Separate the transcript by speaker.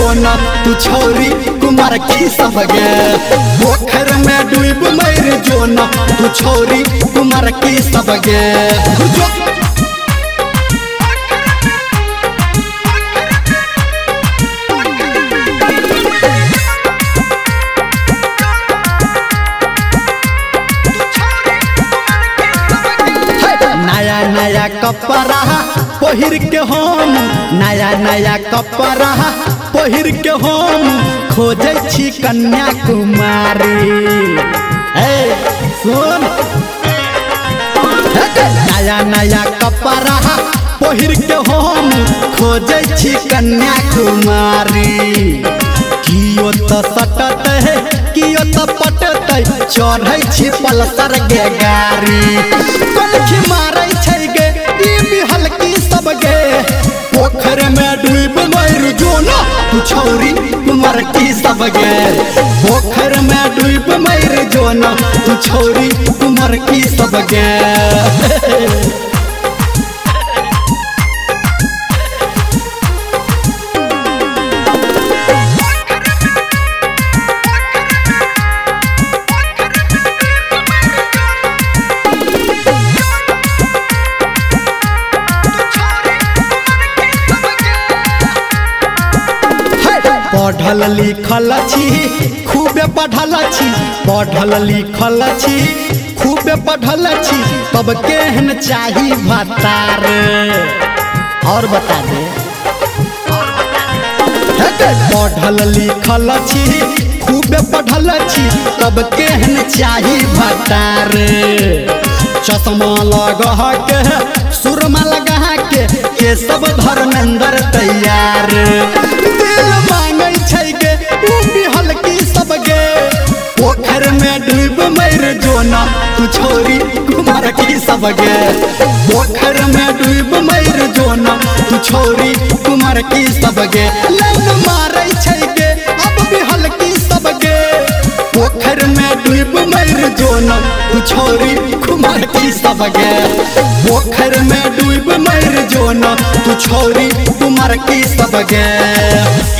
Speaker 1: जो न तू छोरी कुमार की सब गे पोखर में डूब मर जो न तू छोरी कुमार की सब गे नया नया कपड़ा पहिर के हम नया नया कपड़ा पहिर के हम खोजे छी कन्या कुमारी सुन नया नया कपड़ा पहिर के हम खोजे छी कन्या कुमारी कियो तो सटत है कियो तो पटत चढ़े छी पल्सर गे गाड़ी कलखी मारे छै गे ई बिहल की सब गे पोखर में डूब मर जो न तू छोरी कुमार की सब गे पोखर में डूब मर जो न तू छोरी कुमार की सब गे पढ़ल लिखल छी खूबे पढ़ल छी पढ़ल लिखल छी खूबे पढ़ल छी तब केहन चाही भतार और बता दे पढ़ल लिखल छी खूबे पढ़ल छी तब केहन चाही भतार चश्मा लगा के सुरमा लगा के सब धर्मेंद्र तैयार दिल मांगे छै गे तू बिहल की सब गे पोखर में डूब मर जो न तू छोरी कुमार की सब गे पोखर में डूब मर जो न तू छोरी कुमार की सब गे लाइन मारे छै गे अब बिहल की सब गे पोखर में डूब मर जो न तू छोरी कुमार की सब गे पोखर में डूब मर जो न तू छोरी कुमार की सब गे।